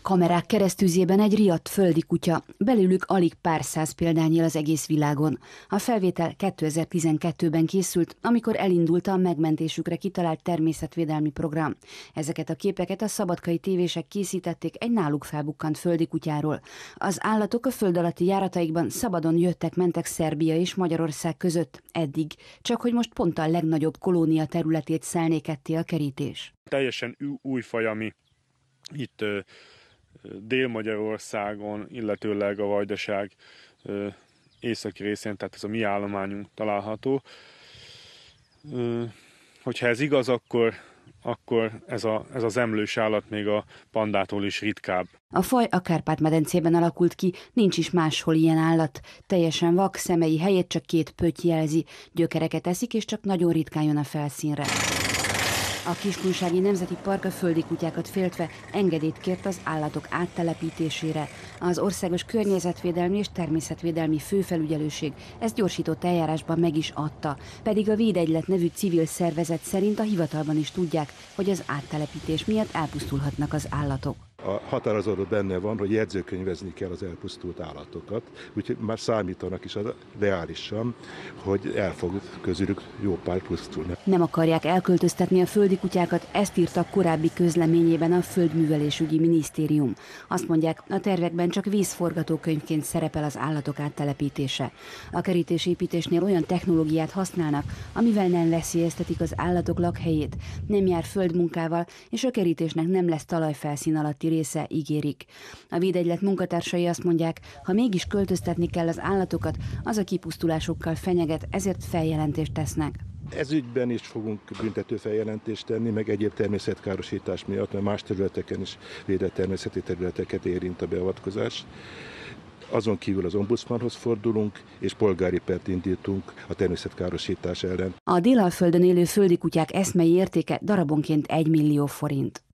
Kamerák keresztüzében egy riadt földi kutya, belőlük alig pár száz példányél az egész világon. A felvétel 2012-ben készült, amikor elindult a megmentésükre kitalált természetvédelmi program. Ezeket a képeket a szabadkai tévések készítették egy náluk felbukkant földi kutyáról. Az állatok a föld alatti járataikban szabadon jöttek-mentek Szerbia és Magyarország között eddig, csak hogy most pont a legnagyobb kolónia területét szelné ketté a kerítés. Teljesen új faj, ami itt Dél-Magyarországon, illetőleg a Vajdaság északi részén, tehát ez a mi állományunk található. Hogyha ez igaz, akkor ez az emlős állat még a pandától is ritkább. A faj a Kárpát-medencében alakult ki, nincs is máshol ilyen állat. Teljesen vak, szemei helyett csak 2 pötty jelzi, gyökereket eszik és csak nagyon ritkán jön a felszínre. A Kiskunsági Nemzeti Park a földi kutyákat féltve engedélyt kért az állatok áttelepítésére. Az Országos Környezetvédelmi és Természetvédelmi Főfelügyelőség ezt gyorsított eljárásban meg is adta, pedig a Védegylet nevű civil szervezet szerint a hivatalban is tudják, hogy az áttelepítés miatt elpusztulhatnak az állatok. A határozatban benne van, hogy jegyzőkönyvezni kell az elpusztult állatokat, úgyhogy már számítanak is reálisan, hogy el fog közülük jó pár pusztulni. Nem akarják elköltöztetni a földi kutyákat, ezt írta korábbi közleményében a Földművelésügyi Minisztérium. Azt mondják, a tervekben csak vízforgatókönyvként szerepel az állatok áttelepítése. A kerítésépítésnél olyan technológiát használnak, amivel nem veszélyeztetik az állatok lakhelyét, nem jár földmunkával, és a kerítésnek nem lesz talajfelszín alatti része, ígérik. A Védegylet munkatársai azt mondják, ha mégis költöztetni kell az állatokat, az a kipusztulásokkal fenyeget, ezért feljelentést tesznek. Ez ügyben is fogunk büntető feljelentést tenni, meg egyéb természetkárosítás miatt, mert más területeken is védett természeti területeket érint a beavatkozás. Azon kívül az ombudsmanhoz fordulunk, és polgári pert indítunk a természetkárosítás ellen. A Délalföldön élő földi kutyák eszmei értéke darabonként 1 millió forint.